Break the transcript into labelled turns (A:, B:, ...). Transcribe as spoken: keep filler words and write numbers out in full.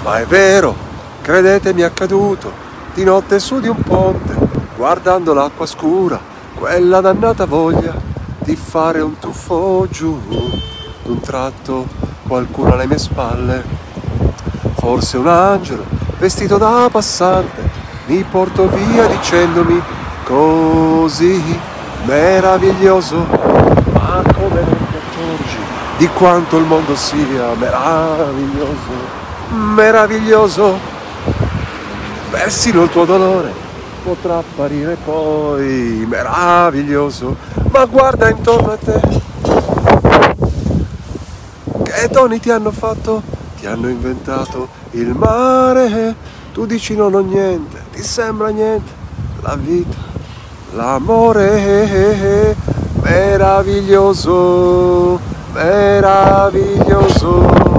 A: Ma è vero, credetemi, è accaduto, di notte su di un ponte, guardando l'acqua scura, quella dannata voglia di fare un tuffo giù. D'un tratto qualcuno alle mie spalle, forse un angelo vestito da passante, mi portò via dicendomi così meraviglioso. Ma come non ti accorgi di quanto il mondo sia meraviglioso, meraviglioso? Persino il tuo dolore potrà apparire poi meraviglioso. Ma guarda intorno a te, che doni ti hanno fatto? Ti hanno inventato il mare. Tu dici non ho niente, ti sembra niente. La vita, l'amore, meraviglioso, meraviglioso.